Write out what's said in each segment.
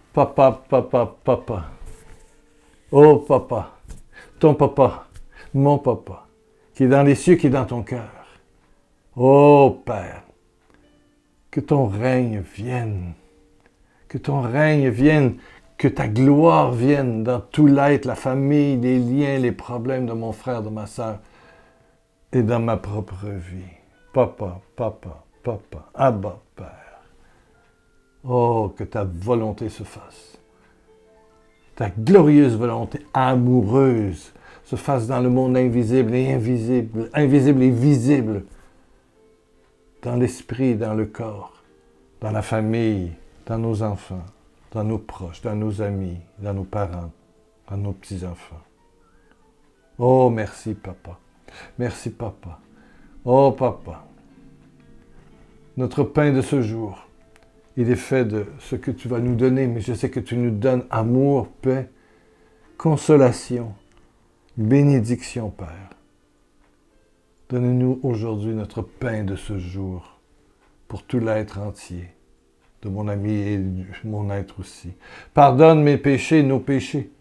Papa, papa, papa. Oh papa, ton papa, mon papa, qui est dans les cieux, qui est dans ton cœur. Oh Père, que ton règne vienne, que ton règne vienne, que ta gloire vienne dans tout l'être, la famille, les liens, les problèmes de mon frère, de ma sœur et dans ma propre vie. Papa, papa, papa, Abba, Père. Oh, que ta volonté se fasse. Ta glorieuse volonté amoureuse se fasse dans le monde invisible et invisible, invisible et visible, dans l'esprit, dans le corps, dans la famille, dans nos enfants, dans nos proches, dans nos amis, dans nos parents, dans nos petits-enfants. Oh, merci, papa. Merci, papa. Oh, papa. Notre pain de ce jour, il est fait de ce que tu vas nous donner, mais je sais que tu nous donnes amour, paix, consolation, bénédiction, Père. Donne-nous aujourd'hui notre pain de ce jour pour tout l'être entier, de mon ami et de mon être aussi. Pardonne mes péchés, nos péchés,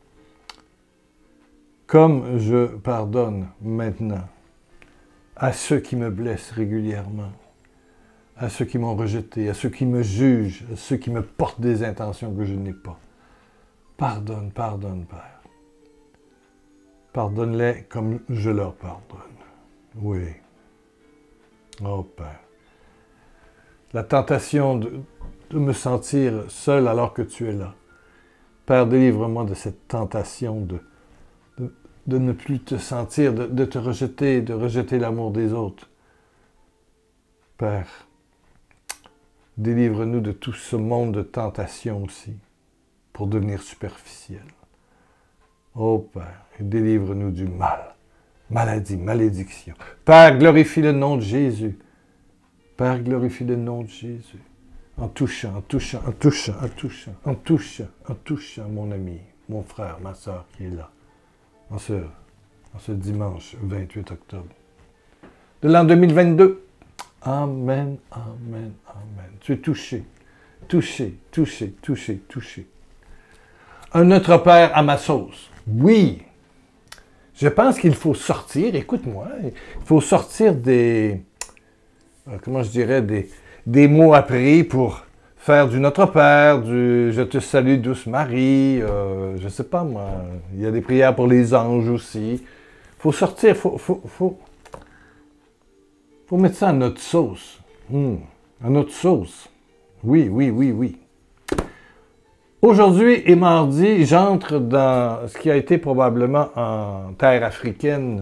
comme je pardonne maintenant à ceux qui me blessent régulièrement, à ceux qui m'ont rejeté, à ceux qui me jugent, à ceux qui me portent des intentions que je n'ai pas. Pardonne, pardonne, Père. Pardonne-les comme je leur pardonne. Oui. Oh, Père. La tentation de me sentir seul alors que tu es là. Père, délivre-moi de cette tentation de ne plus te sentir, de te rejeter, de rejeter l'amour des autres. Père, délivre-nous de tout ce monde de tentation aussi, pour devenir superficiel. Oh Père, délivre-nous du mal, maladie, malédiction. Père, glorifie le nom de Jésus. Père, glorifie le nom de Jésus. En touchant, en touchant, en touchant, en touchant, en touchant, en touchant mon ami, mon frère, ma soeur qui est là, en ce dimanche 28 octobre de l'an 2022. Amen, amen, amen. Tu es touché, touché, touché, touché, touché. Un autre Père à ma sauce. Oui, je pense qu'il faut sortir, écoute-moi, il faut sortir comment je dirais, des mots appris pour faire du Notre Père, du Je te salue douce Marie, je sais pas moi, il y a des prières pour les anges aussi. Il faut sortir, faut mettre ça à notre sauce. À notre sauce. Oui, oui, oui, oui. Aujourd'hui et mardi, j'entre dans ce qui a été probablement en terre africaine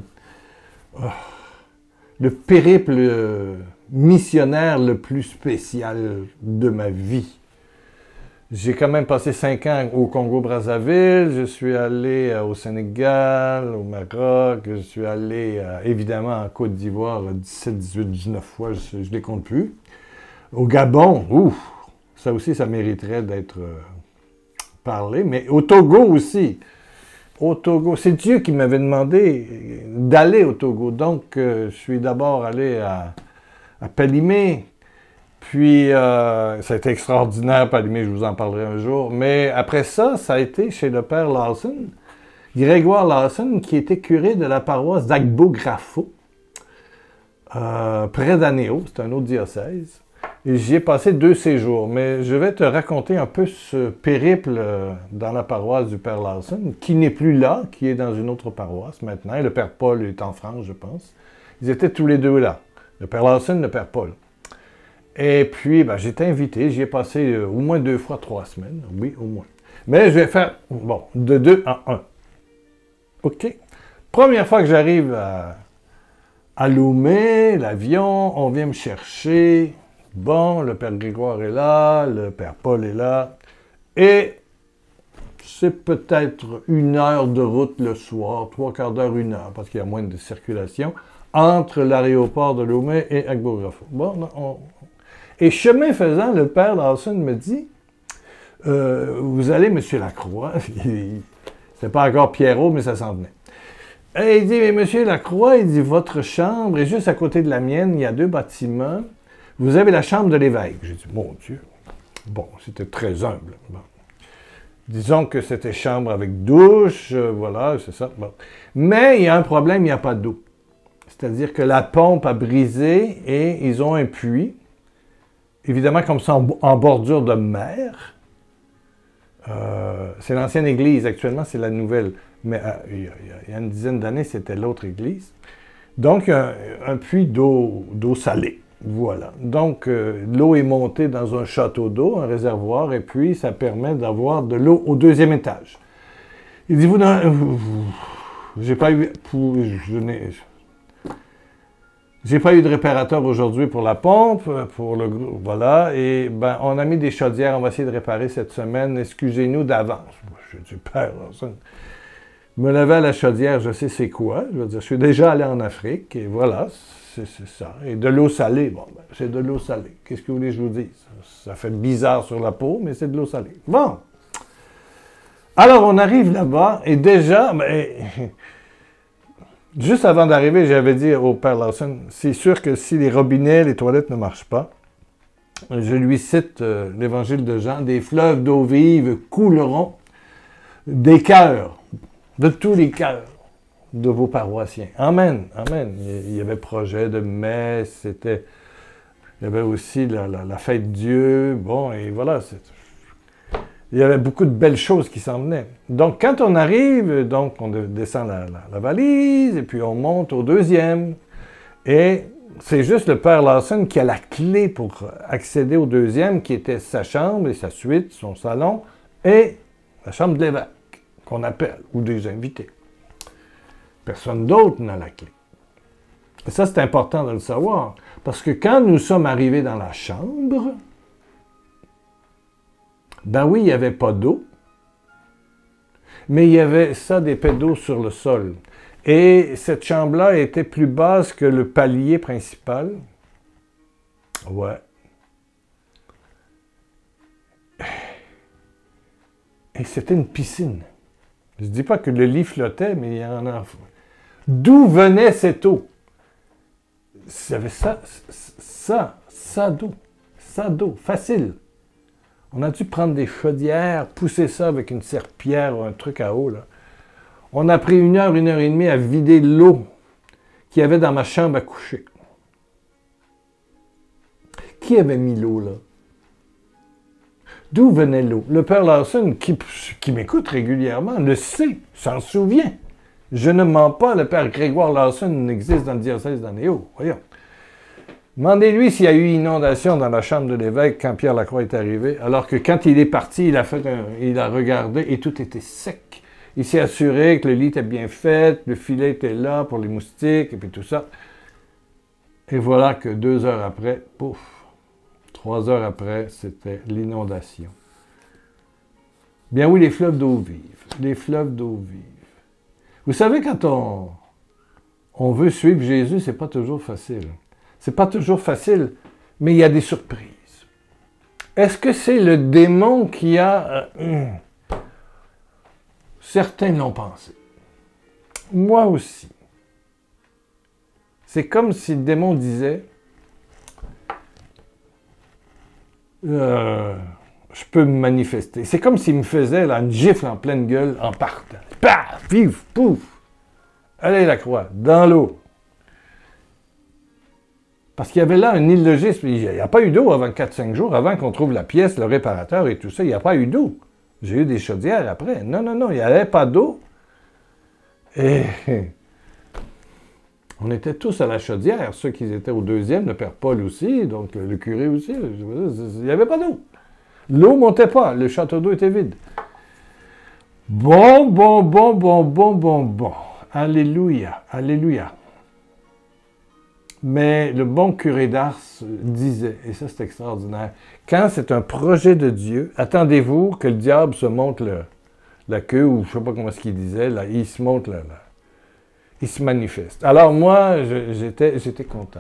le périple missionnaire le plus spécial de ma vie. J'ai quand même passé 5 ans au Congo-Brazzaville, je suis allé au Sénégal, au Maroc, je suis allé évidemment en Côte d'Ivoire 17, 18, 19 fois, je ne les compte plus. Au Gabon, ouf, ça aussi ça mériterait d'être parlé, mais au Togo aussi. Au Togo, c'est Dieu qui m'avait demandé d'aller au Togo, donc je suis d'abord allé à Palimé. Puis, ça a été extraordinaire, Palimé, je vous en parlerai un jour. Mais après ça, ça a été chez le père Lawson, Grégoire Lawson, qui était curé de la paroisse d'Agbo-Grafo, près d'Anéo, c'est un autre diocèse. Et j'y ai passé 2 séjours. Mais je vais te raconter un peu ce périple dans la paroisse du père Lawson, qui n'est plus là, qui est dans une autre paroisse maintenant. Et le père Paul est en France, je pense. Ils étaient tous les deux là. Le père Lawson, le père Paul. Et puis, j'ai été invité, j'y ai passé au moins 2 fois 3 semaines. Oui, au moins. Mais je vais faire, de 2 en 1. OK? Première fois que j'arrive à Lomé, l'avion, on vient me chercher. Bon, le père Grégoire est là, le père Paul est là. Et c'est peut-être 1 heure de route le soir, 3/4 d'heure, 1 heure, parce qu'il y a moins de circulation, entre l'aéroport de Lomé et Agbo-Grafo. Bon, et chemin faisant, le père Lawson me dit, vous allez, monsieur Lacroix, c'est pas encore Pierrot, mais ça s'en venait. Et il dit, mais monsieur Lacroix, il dit, votre chambre est juste à côté de la mienne, il y a 2 bâtiments, vous avez la chambre de l'évêque. J'ai dit, mon Dieu, bon, c'était très humble. Bon. Disons que c'était chambre avec douche, voilà, c'est ça. Bon. Mais il y a un problème, il n'y a pas d'eau. C'est-à-dire que la pompe a brisé et ils ont un puits. Évidemment, comme ça, en bordure de mer. C'est l'ancienne église. Actuellement, c'est la nouvelle. Mais il y a une dizaine d'années, c'était l'autre église. Donc, un puits d'eau salée. Voilà. Donc, l'eau est montée dans un château d'eau, un réservoir, et puis ça permet d'avoir de l'eau au deuxième étage. Il dit, j'ai pas eu, j'ai pas eu de réparateur aujourd'hui pour la pompe, voilà, et ben, on a mis des chaudières, on va essayer de réparer cette semaine, excusez-nous d'avance. Je dis, père, ça, me lever à la chaudière, je sais c'est quoi, je veux dire, je suis déjà allé en Afrique, et voilà, c'est ça. Et de l'eau salée, bon, ben, c'est de l'eau salée. Qu'est-ce que vous voulez que je vous dise? Ça fait bizarre sur la peau, mais c'est de l'eau salée. Bon. Alors, on arrive là-bas, et déjà, ben, juste avant d'arriver, j'avais dit au père Lawson, c'est sûr que si les robinets, les toilettes ne marchent pas, je lui cite l'évangile de Jean, des fleuves d'eau vive couleront des cœurs, de tous les cœurs de vos paroissiens. Amen, amen. Il y avait projet de messe, il y avait aussi la fête de Dieu, bon, et voilà, il y avait beaucoup de belles choses qui s'en venaient. Donc, quand on arrive, donc, on descend la valise, et puis on monte au deuxième, et c'est juste le père Lawson qui a la clé pour accéder au deuxième, qui était sa chambre et sa suite, son salon, et la chambre de l'évêque, qu'on appelle, ou des invités. Personne d'autre n'a la clé. Et ça, c'est important de le savoir, parce que quand nous sommes arrivés dans la chambre, ben oui, il n'y avait pas d'eau, mais il y avait ça, des pets d'eau sur le sol. Et cette chambre-là était plus basse que le palier principal. Ouais. Et c'était une piscine. Je ne dis pas que le lit flottait, mais il y en a... D'où venait cette eau? Il y avait ça d'eau, facile. On a dû prendre des chaudières, pousser ça avec une serpillière ou un truc à eau, là. On a pris 1 heure et demie à vider l'eau qu'il y avait dans ma chambre à coucher. Qui avait mis l'eau, là? D'où venait l'eau? Le père Lawson, qui m'écoute régulièrement, le sait, s'en souvient. Je ne mens pas, le père Grégoire Lawson existe dans le diocèse d'Anéo. Voyons. Demandez-lui s'il y a eu inondation dans la chambre de l'évêque quand Pierre Lacroix est arrivé, alors que quand il est parti, il a regardé et tout était sec. Il s'est assuré que le lit était bien fait, le filet était là pour les moustiques et puis tout ça. Et voilà que 2 heures après, pouf, 3 heures après, c'était l'inondation. Bien oui, les fleuves d'eau vive. Les fleuves d'eau vive. Vous savez, quand on veut suivre Jésus, c'est pas toujours facile. C'est pas toujours facile, mais il y a des surprises. Est-ce que c'est le démon qui a... Certains l'ont pensé. Moi aussi. C'est comme si le démon disait... je peux me manifester. C'est comme s'il me faisait là, une gifle en pleine gueule en partant. Paf, pif, pouf. Allez, la croix, dans l'eau. Parce qu'il y avait là un illogisme. Il n'y a pas eu d'eau avant 4-5 jours, avant qu'on trouve la pièce, le réparateur et tout ça. Il n'y a pas eu d'eau. J'ai eu des chaudières après. Non, il n'y avait pas d'eau. Et on était tous à la chaudière. Ceux qui étaient au deuxième, le père Paul aussi, donc le curé aussi. Il n'y avait pas d'eau. L'eau ne montait pas. Le château d'eau était vide. Bon. Alléluia, alléluia. Mais le bon curé d'Ars disait, et ça c'est extraordinaire, quand c'est un projet de Dieu, attendez-vous que le diable se monte la queue, ou je ne sais pas comment ce qu'il disait, là, il se monte là, il se manifeste. Alors moi, j'étais content,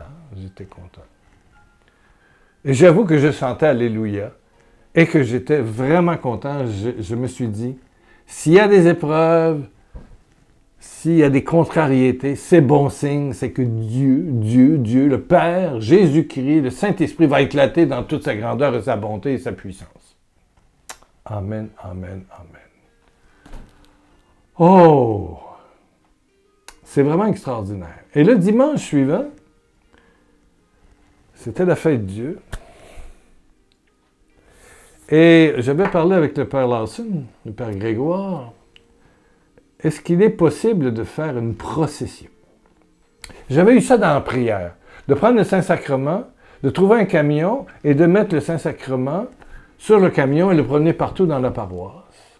Et j'avoue que je sentais Alléluia, et que j'étais vraiment content. Je me suis dit, s'il y a des épreuves, s'il y a des contrariétés, c'est bon signe, c'est que Dieu, le Père, Jésus-Christ, le Saint-Esprit va éclater dans toute sa grandeur et sa bonté et sa puissance. Amen, amen, amen. Oh! C'est vraiment extraordinaire. Et le dimanche suivant, c'était la fête de Dieu. Et j'avais parlé avec le Père Lawson, le Père Grégoire. Est-ce qu'il est possible de faire une procession? J'avais eu ça dans la prière, de prendre le Saint-Sacrement, de trouver un camion et de mettre le Saint-Sacrement sur le camion et le promener partout dans la paroisse.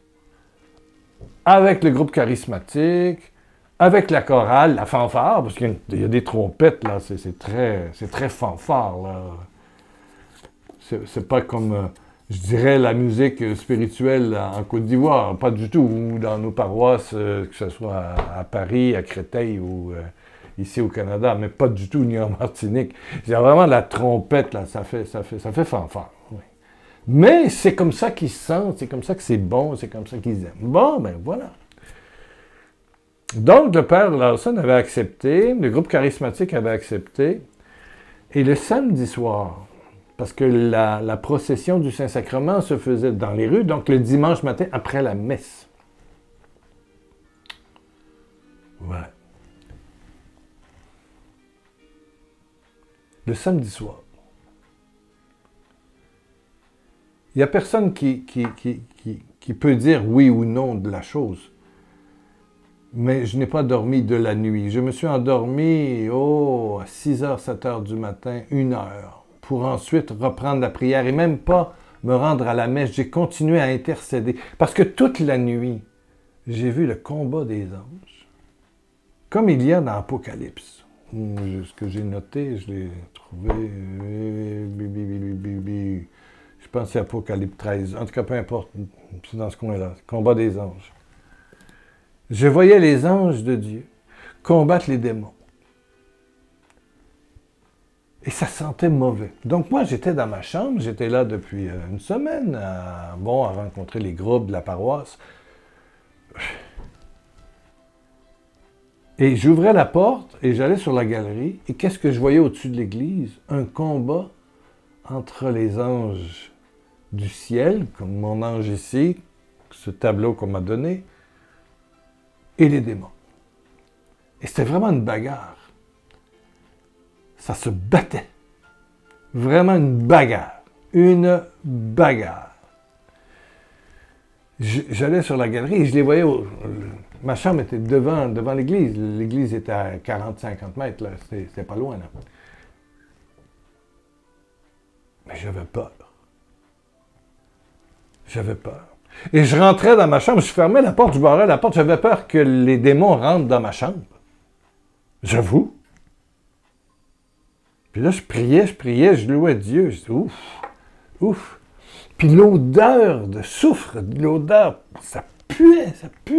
Avec le groupe charismatique, avec la chorale, la fanfare, parce qu'il y a des trompettes, là, c'est très fanfare, là. C'est pas comme, je dirais, la musique spirituelle en Côte d'Ivoire, pas du tout, ou dans nos paroisses, que ce soit à Paris, à Créteil ou ici au Canada, mais pas du tout, ni en Martinique. Il y a vraiment la trompette, là, ça fait fanfare. Oui. Mais c'est comme ça qu'ils se sentent, c'est comme ça que c'est bon, c'est comme ça qu'ils aiment. Bon, ben voilà. Donc, le Père Lawson avait accepté, le groupe charismatique avait accepté, et le samedi soir, parce que la procession du Saint-Sacrement se faisait dans les rues, donc le dimanche matin après la messe. Ouais. Le samedi soir. Il n'y a personne qui peut dire oui ou non de la chose. Mais je n'ai pas dormi de la nuit. Je me suis endormi, à 6h, 7h du matin, 1h, pour ensuite reprendre la prière et même pas me rendre à la messe. J'ai continué à intercéder. Parce que toute la nuit, j'ai vu le combat des anges. Comme il y a dans l'Apocalypse. Ce que j'ai noté, je l'ai trouvé... Je pense que c'est Apocalypse 13. En tout cas, peu importe. C'est dans ce coin-là. Combat des anges. Je voyais les anges de Dieu combattre les démons. Et ça sentait mauvais. Donc moi, j'étais dans ma chambre, j'étais là depuis une semaine, à rencontrer les groupes de la paroisse. Et j'ouvrais la porte et j'allais sur la galerie. Et qu'est-ce que je voyais au-dessus de l'église? Un combat entre les anges du ciel, comme mon ange ici, ce tableau qu'on m'a donné, et les démons. Et c'était vraiment une bagarre. Ça se battait. Vraiment une bagarre. Une bagarre. J'allais sur la galerie et je les voyais. Ma chambre était devant l'église. L'église était à 40-50 mètres. Là. C'était pas loin. Là. Mais j'avais peur. J'avais peur. Et je rentrais dans ma chambre, je fermais la porte, je barrais la porte. J'avais peur que les démons rentrent dans ma chambre. J'avoue. Puis là, je priais, je louais Dieu. Je disais, ouf. Puis l'odeur de soufre, l'odeur, ça puait.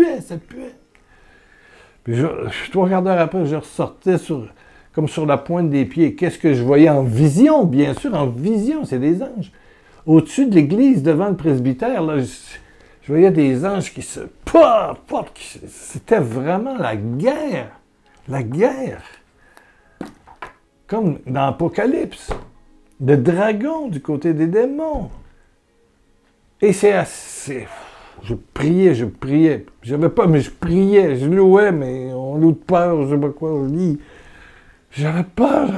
Puis 3 quarts d'heure après, je ressortais comme sur la pointe des pieds. Qu'est-ce que je voyais en vision? Bien sûr, en vision, c'est des anges. Au-dessus de l'église, devant le presbytère, là, je voyais des anges qui se... C'était vraiment la guerre. La guerre. Comme dans l'Apocalypse. Le dragon du côté des démons. Et c'est assez... Je priais. J'avais pas, mais je priais. Je louais, mais on loue de peur, je sais pas quoi, on lit. J'avais peur.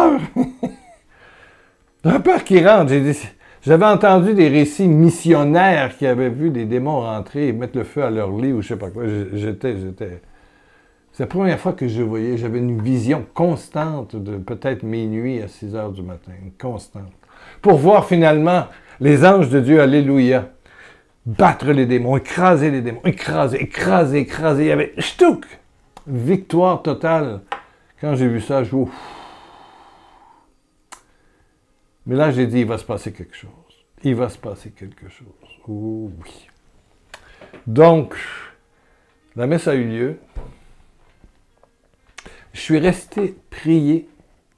J'avais peur qu'ils rentrent. J'avais entendu des récits missionnaires qui avaient vu des démons rentrer et mettre le feu à leur lit ou je sais pas quoi. C'est la première fois que je voyais, j'avais une vision constante de peut-être minuit à 6h du matin, constante. Pour voir finalement les anges de Dieu, alléluia, battre les démons, écraser les démons, écraser. Il y avait ch'touk, victoire totale. Quand j'ai vu ça, Mais là, j'ai dit, il va se passer quelque chose. Oh oui. Donc, la messe a eu lieu. Je suis resté prier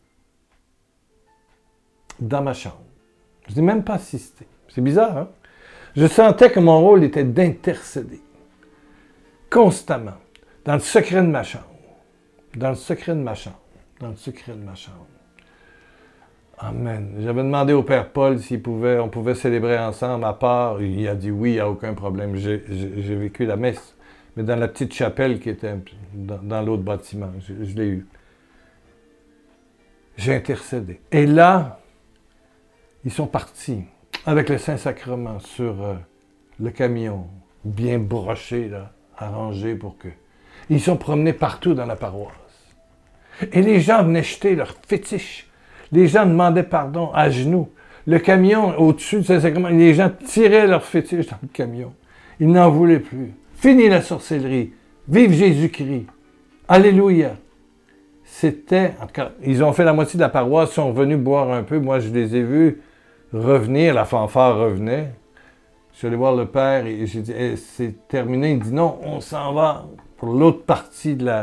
dans ma chambre. Je n'ai même pas assisté. C'est bizarre, hein? Je sentais que mon rôle était d'intercéder. Constamment. Dans le secret de ma chambre. Amen. J'avais demandé au Père Paul on pouvait célébrer ensemble à part. Il a dit oui, il n'y a aucun problème. J'ai vécu la messe, mais dans la petite chapelle qui était dans l'autre bâtiment. Je l'ai eu. J'ai intercédé. Et là, ils sont partis avec le Saint-Sacrement sur le camion, bien broché, là, arrangé pour que... Ils sont promenés partout dans la paroisse. Et les gens venaient jeter leurs fétiches. Les gens demandaient pardon à genoux. Le camion, au-dessus du Saint-Sacrement, les gens tiraient leurs fétiches dans le camion. Ils n'en voulaient plus. Fini la sorcellerie. Vive Jésus-Christ. Alléluia. C'était, en tout cas, ils ont fait la moitié de la paroisse, sont revenus boire un peu. Moi, je les ai vus revenir, la fanfare revenait. Je suis allé voir le père et j'ai dit, c'est terminé. Il dit, non, on s'en va pour l'autre partie de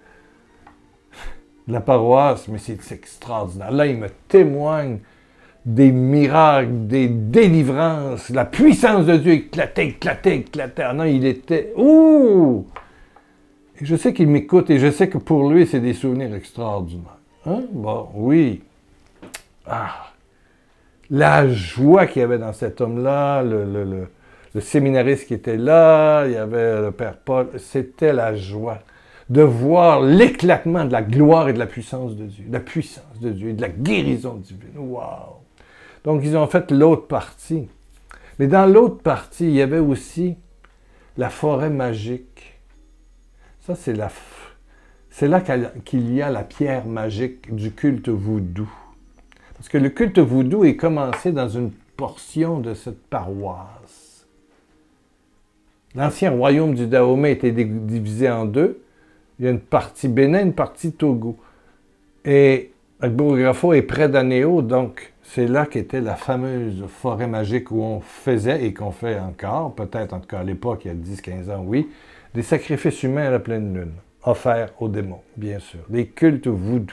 la paroisse, mais c'est extraordinaire. Là, il me témoigne des miracles, des délivrances, la puissance de Dieu éclatait. Ah non, il était... Ouh! Et je sais qu'il m'écoute et je sais que pour lui, c'est des souvenirs extraordinaires. Hein? Bon, oui. Ah! La joie qu'il y avait dans cet homme-là, le séminariste qui était là, il y avait le Père Paul, c'était la joie de voir l'éclatement de la gloire et de la puissance de Dieu, et de la guérison divine. Wow! Donc, ils ont fait l'autre partie. Mais dans l'autre partie, il y avait aussi la forêt magique. Ça, c'est là qu'il y a la pierre magique du culte vaudou. Parce que le culte vaudou est commencé dans une portion de cette paroisse. L'ancien royaume du Dahomey était divisé en deux. Il y a une partie Bénin, une partie Togo. Et Agbour-Grapho est près d'Anéo, donc c'est là qu'était la fameuse forêt magique où on faisait, et qu'on fait encore, peut-être en tout cas à l'époque, il y a 10-15 ans, oui, des sacrifices humains à la pleine lune, offerts aux démons, bien sûr, des cultes voodoo.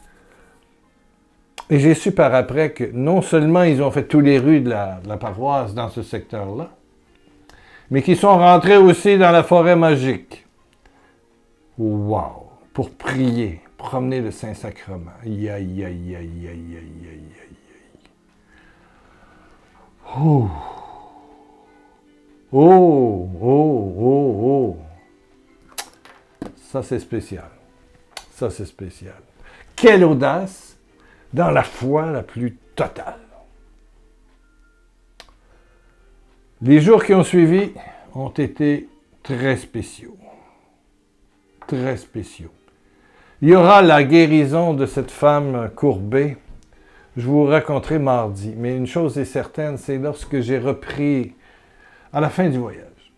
Et j'ai su par après que non seulement ils ont fait toutes les rues de la paroisse dans ce secteur-là, mais qu'ils sont rentrés aussi dans la forêt magique. Wow! Pour prier, promener le Saint-Sacrement. Aïe, aïe, aïe, aïe, aïe, aïe, aïe, aïe. Oh! Oh! Oh! Oh! Oh! Ça, c'est spécial. Ça, c'est spécial. Quelle audace dans la foi la plus totale. Les jours qui ont suivi ont été très spéciaux. Très spéciaux. Il y aura la guérison de cette femme courbée. Je vous raconterai mardi. Mais une chose est certaine, c'est lorsque j'ai repris à la fin du voyage,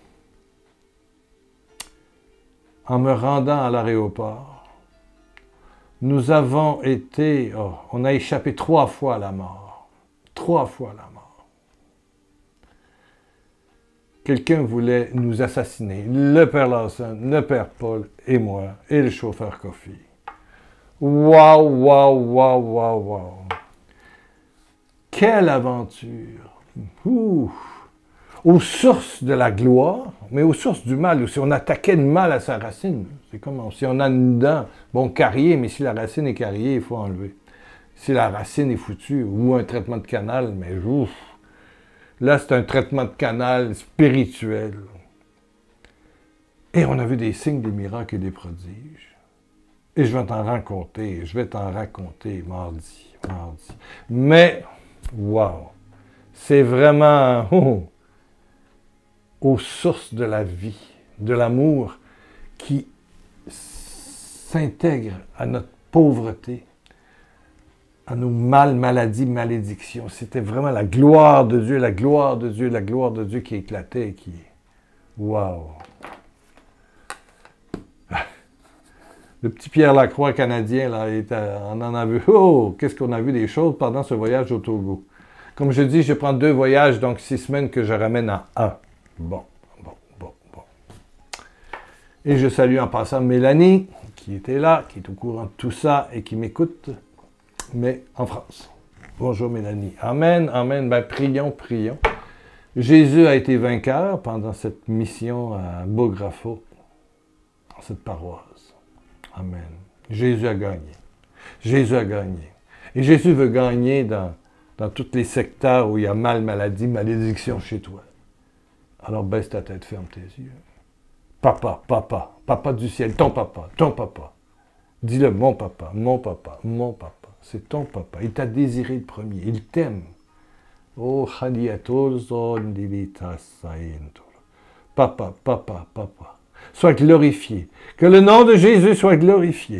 en me rendant à l'aéroport, nous avons été... Oh, on a échappé 3 fois à la mort. 3 fois à la mort. Quelqu'un voulait nous assassiner. Le Père Lawson, le Père Paul et moi, et le chauffeur Kofi. Waouh, waouh, waouh, waouh, waouh. Quelle aventure. Ouh. Aux sources de la gloire, mais aux sources du mal aussi. On attaquait le mal à sa racine. C'est comme si on a une dent, bon, carriée, mais si la racine est carriée, il faut enlever. Si la racine est foutue, ou un traitement de canal, mais ouf, là, c'est un traitement de canal spirituel. Et on a vu des signes, des miracles et des prodiges. Et je vais t'en raconter mardi. Mais, wow, c'est vraiment... aux sources de la vie, de l'amour qui s'intègre à notre pauvreté, à nos maladies, malédictions. C'était vraiment la gloire de Dieu, la gloire de Dieu, la gloire de Dieu qui éclatait et qui... Wow! Le petit Pierre Lacroix canadien, là, on en a vu... Oh! Qu'est-ce qu'on a vu des choses pendant ce voyage au Togo. Comme je dis, je prends 2 voyages, donc 6 semaines que je ramène en 1. Bon. Et je salue en passant Mélanie, qui était là, qui est au courant de tout ça et qui m'écoute, mais en France. Bonjour Mélanie. Amen, amen. Ben, prions. Jésus a été vainqueur pendant cette mission à Agbour-Grapho, dans cette paroisse. Amen. Jésus a gagné. Et Jésus veut gagner dans tous les secteurs où il y a mal, maladie, malédiction chez toi. Alors baisse ta tête, ferme tes yeux. Papa, papa, papa du ciel, ton papa, ton papa. Dis-le, mon papa, mon papa, mon papa. C'est ton papa. Il t'a désiré le premier. Il t'aime. Oh, papa, papa, papa. Sois glorifié. Que le nom de Jésus soit glorifié.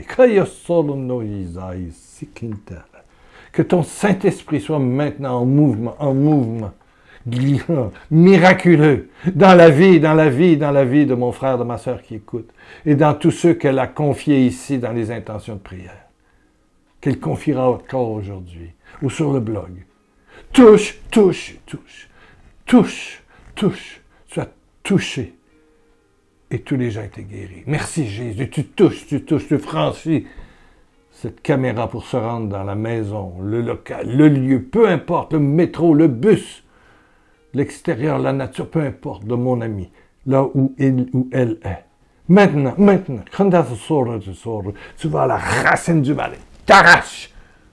Que ton Saint-Esprit soit maintenant en mouvement, miraculeux, dans la vie de mon frère, de ma sœur qui écoute, et dans tous ceux qu'elle a confiés ici dans les intentions de prière. Qu'elle confiera encore aujourd'hui, ou sur le blog. Touche, touche, touche, touche, touche, sois touché. Et tous les gens étaient guéris. Merci Jésus, tu touches, tu franchis cette caméra pour se rendre dans la maison, le local, le lieu, peu importe, le métro, le bus, l'extérieur, la nature, peu importe, de mon ami, là où il ou elle est. Maintenant, quand tu vas à la racine du mal, t'arraches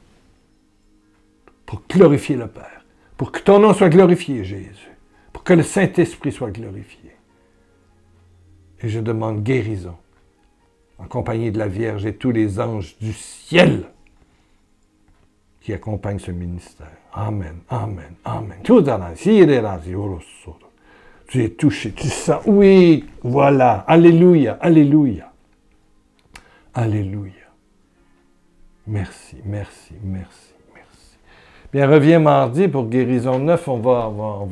pour glorifier le Père, pour que ton nom soit glorifié, Jésus, pour que le Saint-Esprit soit glorifié. Et je demande guérison, en compagnie de la Vierge et tous les anges du ciel qui accompagnent ce ministère. Amen, amen, amen. Tu es touché, tu sens, oui, voilà, alléluia, alléluia, alléluia. Merci, merci, merci, merci. Bien, reviens mardi pour Guérison 9, on va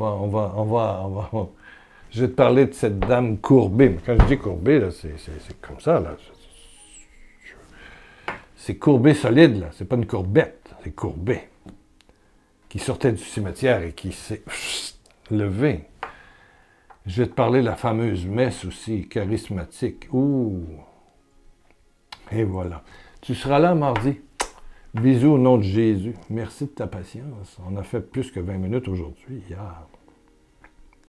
je vais te parler de cette dame courbée. Mais quand je dis courbée, là, c'est comme ça, là. C'est courbé solide, là. C'est pas une courbette, c'est courbé. Qui sortait du cimetière et qui s'est levé. Je vais te parler de la fameuse messe aussi, charismatique. Ouh! Et voilà. Tu seras là mardi. Bisous au nom de Jésus. Merci de ta patience. On a fait plus que 20 minutes aujourd'hui, hier.